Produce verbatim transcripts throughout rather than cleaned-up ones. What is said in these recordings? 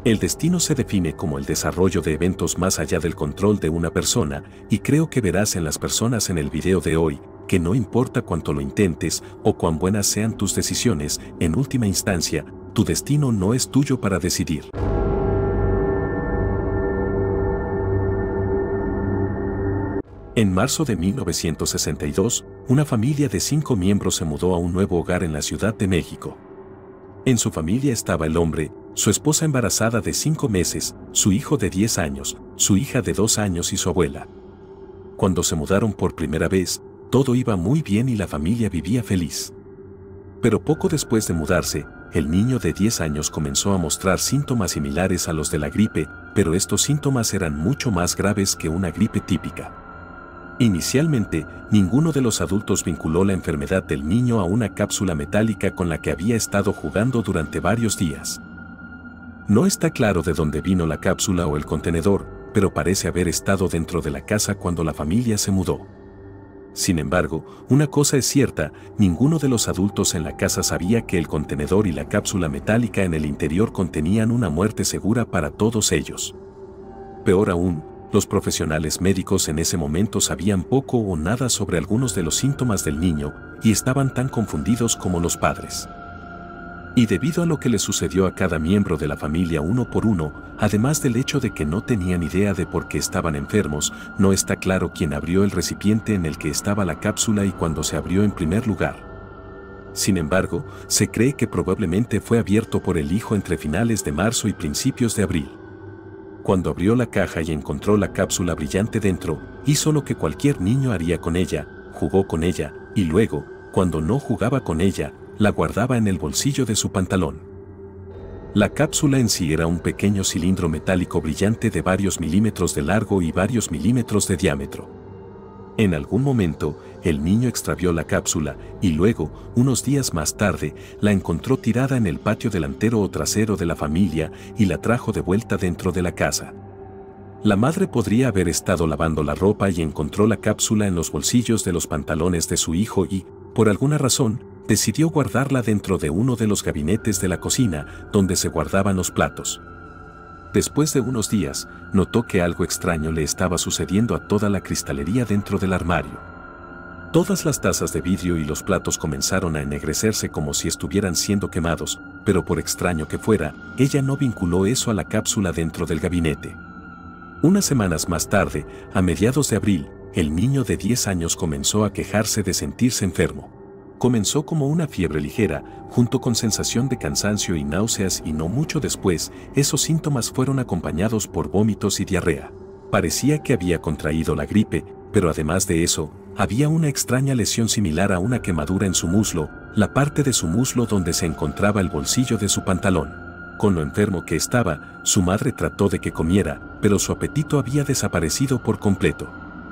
El destino se define como el desarrollo de eventos más allá del control de una persona, y creo que verás en las personas en el video de hoy, que no importa cuánto lo intentes o cuán buenas sean tus decisiones, en última instancia, tu destino no es tuyo para decidir. En marzo de mil novecientos sesenta y dos, una familia de cinco miembros se mudó a un nuevo hogar en la Ciudad de México. En su familia estaba el hombre, su esposa embarazada de cinco meses, su hijo de diez años, su hija de dos años y su abuela. Cuando se mudaron por primera vez, todo iba muy bien y la familia vivía feliz. Pero poco después de mudarse, el niño de diez años comenzó a mostrar síntomas similares a los de la gripe, pero estos síntomas eran mucho más graves que una gripe típica. Inicialmente, ninguno de los adultos vinculó la enfermedad del niño a una cápsula metálica con la que había estado jugando durante varios días. No está claro de dónde vino la cápsula o el contenedor, pero parece haber estado dentro de la casa cuando la familia se mudó. Sin embargo, una cosa es cierta, ninguno de los adultos en la casa sabía que el contenedor y la cápsula metálica en el interior contenían una muerte segura para todos ellos. Peor aún, los profesionales médicos en ese momento sabían poco o nada sobre algunos de los síntomas del niño y estaban tan confundidos como los padres. Y debido a lo que le sucedió a cada miembro de la familia uno por uno, además del hecho de que no tenían idea de por qué estaban enfermos, no está claro quién abrió el recipiente en el que estaba la cápsula y cuándo se abrió en primer lugar. Sin embargo, se cree que probablemente fue abierto por el hijo entre finales de marzo y principios de abril. Cuando abrió la caja y encontró la cápsula brillante dentro, hizo lo que cualquier niño haría con ella, jugó con ella, y luego, cuando no jugaba con ella, la guardaba en el bolsillo de su pantalón. La cápsula en sí era un pequeño cilindro metálico brillante de varios milímetros de largo y varios milímetros de diámetro. En algún momento, el niño extravió la cápsula y luego, unos días más tarde, la encontró tirada en el patio delantero o trasero de la familia y la trajo de vuelta dentro de la casa. La madre podría haber estado lavando la ropa y encontró la cápsula en los bolsillos de los pantalones de su hijo y, por alguna razón, decidió guardarla dentro de uno de los gabinetes de la cocina, donde se guardaban los platos. Después de unos días, notó que algo extraño le estaba sucediendo a toda la cristalería dentro del armario. Todas las tazas de vidrio y los platos comenzaron a ennegrecerse como si estuvieran siendo quemados, pero por extraño que fuera, ella no vinculó eso a la cápsula dentro del gabinete. Unas semanas más tarde, a mediados de abril, el niño de diez años comenzó a quejarse de sentirse enfermo. Comenzó como una fiebre ligera, junto con sensación de cansancio y náuseas, y no mucho después, esos síntomas fueron acompañados por vómitos y diarrea. Parecía que había contraído la gripe, pero además de eso, había una extraña lesión similar a una quemadura en su muslo, la parte de su muslo donde se encontraba el bolsillo de su pantalón. Con lo enfermo que estaba, su madre trató de que comiera, pero su apetito había desaparecido por completo.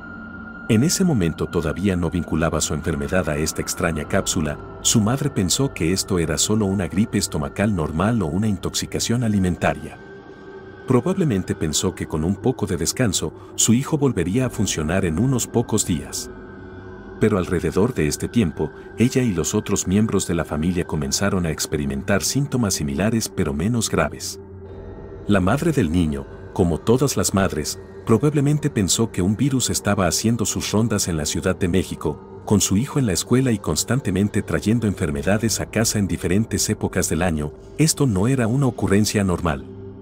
En ese momento todavía no vinculaba su enfermedad a esta extraña cápsula, su madre pensó que esto era solo una gripe estomacal normal o una intoxicación alimentaria. Probablemente pensó que con un poco de descanso, su hijo volvería a funcionar en unos pocos días. Pero alrededor de este tiempo, ella y los otros miembros de la familia comenzaron a experimentar síntomas similares pero menos graves. La madre del niño, como todas las madres, probablemente pensó que un virus estaba haciendo sus rondas en la Ciudad de México, con su hijo en la escuela y constantemente trayendo enfermedades a casa en diferentes épocas del año. Esto no era una ocurrencia normal.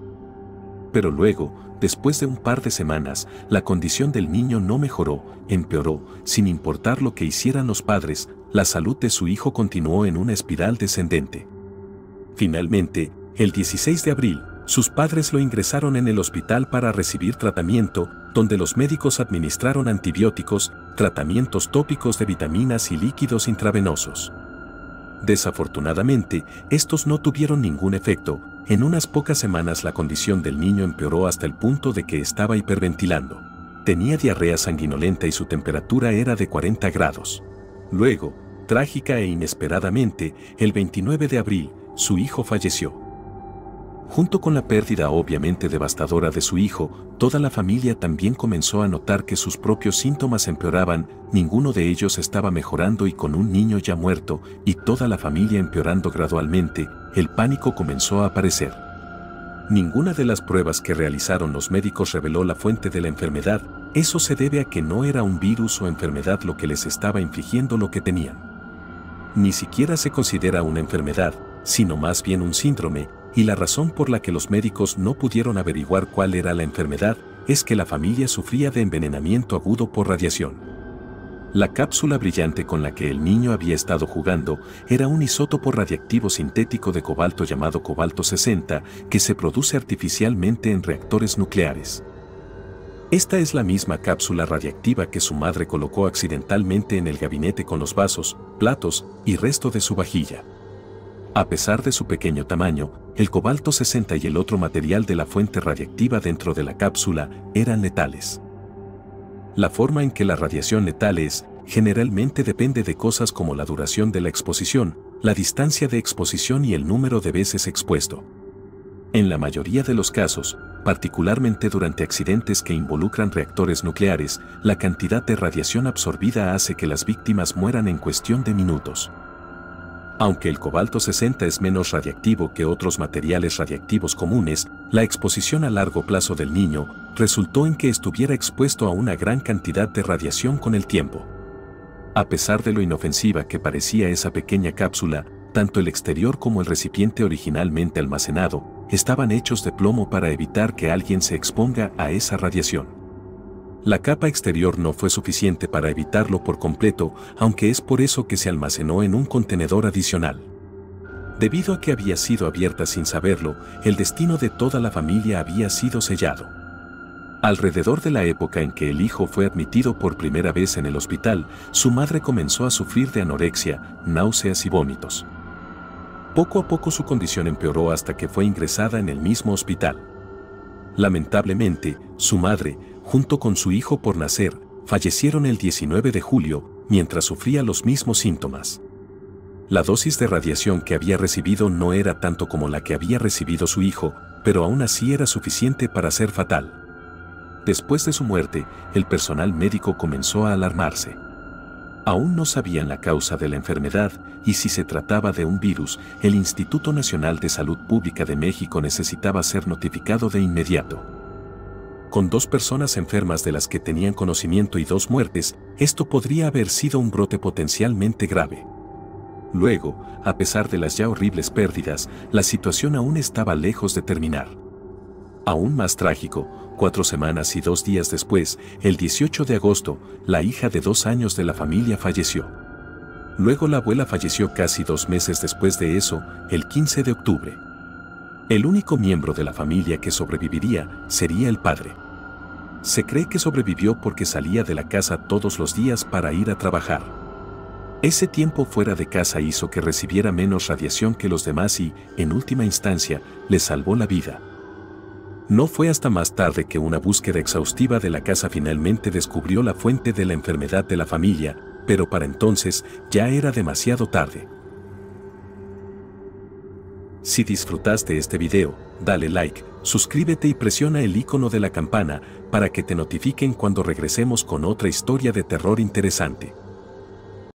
Pero luego, después de un par de semanas, la condición del niño no mejoró, empeoró, sin importar lo que hicieran los padres, la salud de su hijo continuó en una espiral descendente. Finalmente, el dieciséis de abril, sus padres lo ingresaron en el hospital para recibir tratamiento, donde los médicos administraron antibióticos, tratamientos tópicos de vitaminas y líquidos intravenosos. Desafortunadamente, estos no tuvieron ningún efecto. En unas pocas semanas la condición del niño empeoró hasta el punto de que estaba hiperventilando. Tenía diarrea sanguinolenta y su temperatura era de cuarenta grados. Luego, trágica e inesperadamente, el veintinueve de abril, su hijo falleció. Junto con la pérdida obviamente devastadora de su hijo, toda la familia también comenzó a notar que sus propios síntomas empeoraban, ninguno de ellos estaba mejorando y con un niño ya muerto y toda la familia empeorando gradualmente, el pánico comenzó a aparecer. Ninguna de las pruebas que realizaron los médicos reveló la fuente de la enfermedad. Eso se debe a que no era un virus o enfermedad lo que les estaba infligiendo lo que tenían. Ni siquiera se considera una enfermedad, sino más bien un síndrome, y la razón por la que los médicos no pudieron averiguar cuál era la enfermedad es que la familia sufría de envenenamiento agudo por radiación. La cápsula brillante con la que el niño había estado jugando era un isótopo radiactivo sintético de cobalto llamado cobalto sesenta que se produce artificialmente en reactores nucleares. Esta es la misma cápsula radiactiva que su madre colocó accidentalmente en el gabinete con los vasos, platos y resto de su vajilla. A pesar de su pequeño tamaño, el cobalto sesenta y el otro material de la fuente radiactiva dentro de la cápsula eran letales. La forma en que la radiación letal es, generalmente depende de cosas como la duración de la exposición, la distancia de exposición y el número de veces expuesto. En la mayoría de los casos, particularmente durante accidentes que involucran reactores nucleares, la cantidad de radiación absorbida hace que las víctimas mueran en cuestión de minutos. Aunque el cobalto sesenta es menos radiactivo que otros materiales radiactivos comunes, la exposición a largo plazo del niño resultó en que estuviera expuesto a una gran cantidad de radiación con el tiempo. A pesar de lo inofensiva que parecía esa pequeña cápsula, tanto el exterior como el recipiente originalmente almacenado estaban hechos de plomo para evitar que alguien se exponga a esa radiación. La capa exterior no fue suficiente para evitarlo por completo, aunque es por eso que se almacenó en un contenedor adicional. Debido a que había sido abierta sin saberlo, el destino de toda la familia había sido sellado. Alrededor de la época en que el hijo fue admitido por primera vez en el hospital, su madre comenzó a sufrir de anorexia, náuseas y vómitos. Poco a poco su condición empeoró hasta que fue ingresada en el mismo hospital. Lamentablemente, su madre, junto con su hijo por nacer, fallecieron el diecinueve de julio, mientras sufría los mismos síntomas. La dosis de radiación que había recibido no era tanto como la que había recibido su hijo, pero aún así era suficiente para ser fatal. Después de su muerte, el personal médico comenzó a alarmarse. Aún no sabían la causa de la enfermedad y si se trataba de un virus, el Instituto Nacional de Salud Pública de México necesitaba ser notificado de inmediato. Con dos personas enfermas de las que tenían conocimiento y dos muertes, esto podría haber sido un brote potencialmente grave. Luego, a pesar de las ya horribles pérdidas, la situación aún estaba lejos de terminar. Aún más trágico, cuatro semanas y dos días después, el dieciocho de agosto, la hija de dos años de la familia falleció. Luego la abuela falleció casi dos meses después de eso, el quince de octubre. El único miembro de la familia que sobreviviría sería el padre. Se cree que sobrevivió porque salía de la casa todos los días para ir a trabajar. Ese tiempo fuera de casa hizo que recibiera menos radiación que los demás y, en última instancia, le salvó la vida. No fue hasta más tarde que una búsqueda exhaustiva de la casa finalmente descubrió la fuente de la enfermedad de la familia, pero para entonces ya era demasiado tarde. Si disfrutaste este video, dale like, suscríbete y presiona el icono de la campana para que te notifiquen cuando regresemos con otra historia de terror interesante.